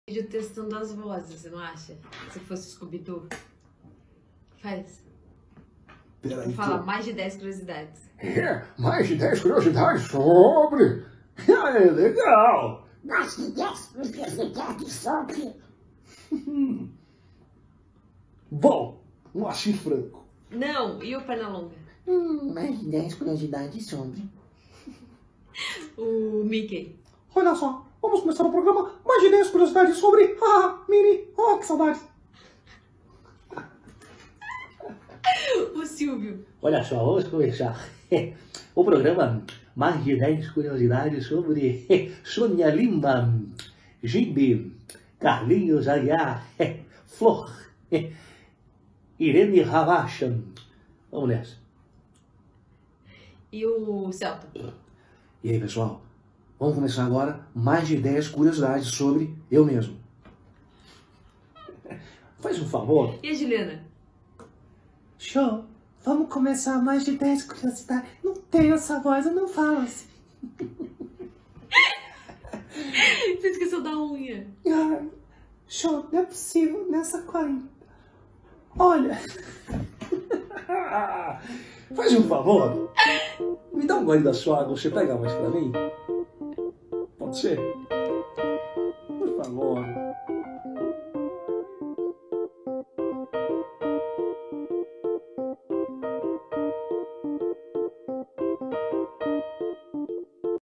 Vídeo testando as vozes, você não acha? Se fosse Scooby-Doo. Faz. Peraí, Fala mais de 10 curiosidades. Mais de 10 curiosidades sobre... É legal! Mais de 10 curiosidades sobre... Bom, Moacir Franco. Não, e o Pernalonga? Mais de 10 curiosidades sobre... O Mickey? Olha só, vamos começar o programa. Mais de 10 curiosidades sobre... Mini, que saudade. O Silvio? Olha só, vamos começar o programa Mais de 10 curiosidades sobre Sônia Lima, Jimmy, Carlinhos Aguiar, Flor, Irene Ravacha. Vamos nessa. E o Celta? E aí, pessoal? Vamos começar agora mais de 10 curiosidades sobre eu mesmo. Faz um favor. E a Juliana? Show! Vamos começar mais de 10 curiosidades. Não tenho essa voz, eu não falo assim. Você esqueceu da unha. Ai, show, não é possível nessa quarentena. Olha, Faz um favor. Me dá um gole da sua água, você pega mais pra mim? Pode ser?